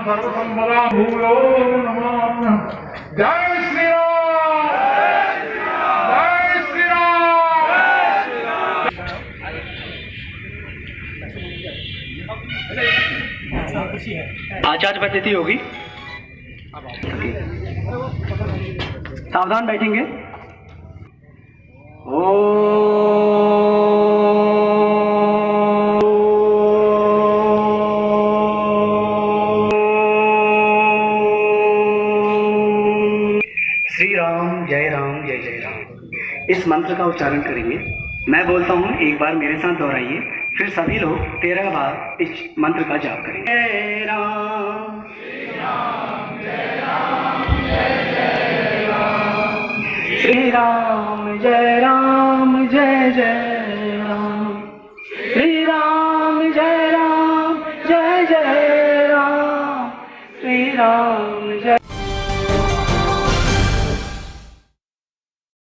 सर्वसंपदां भूयो नमः। जय श्री राम, जय श्री राम, जय श्री राम। आचार्य पद्धति होगी। सावधान बैठेंगे। श्री राम जय राम जय जय राम। इस मंत्र का उच्चारण करेंगे। मैं बोलता हूँ, एक बार मेरे साथ दोहराइए, फिर सभी लोग 13 बार इस मंत्र का जाप करेंगे। जय राम, श्री राम जय राम जय जय राम, श्री राम जय राम जय जय राम, श्री राम जय राम जय जय राम, श्री राम जय